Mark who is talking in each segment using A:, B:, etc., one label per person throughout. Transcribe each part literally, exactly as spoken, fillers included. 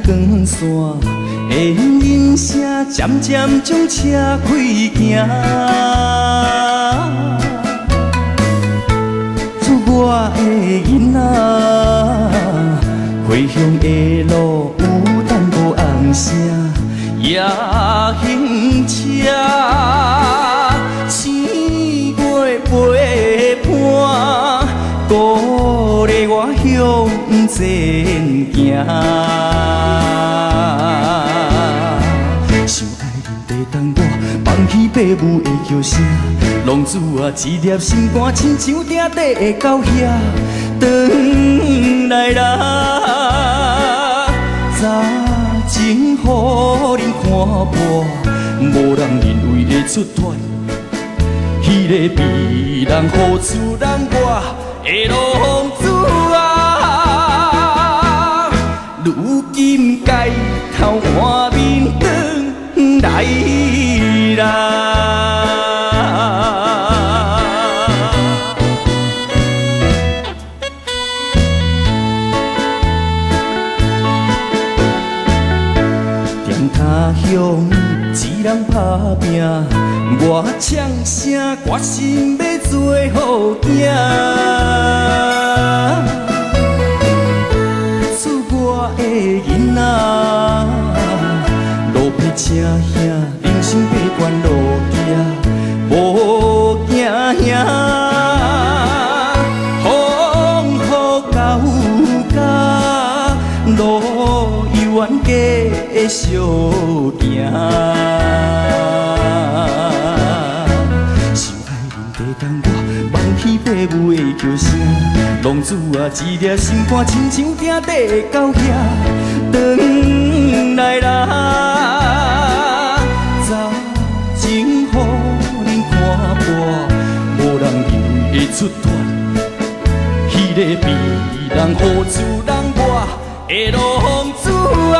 A: 光线的音声，渐渐将车开行。祝我的囡仔，回乡的路有等无红声，也行车。星月陪伴，鼓励我向前行。想爱恁地当我，放弃父母的叫声，浪子啊，一粒心肝，亲像定地的狗兄，转来啦。早前予恁看破，无人认为会出团。迄个被人付出人我的浪子啊，如今街头换面转来啦。店他乡一人打拼。我唱声决心要做好囝，祝我的囡仔路撇车兄，人生八关路行，无惊兄，风雨到家，路永远继续行。父母的叫声，浪子啊，一粒心肝，亲像定地的狗兄，转来啦。早前予恁看破，无人认为会出团。迄个被人付出人我的浪子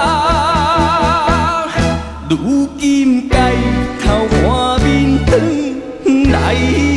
A: 啊，如今街头换面转来。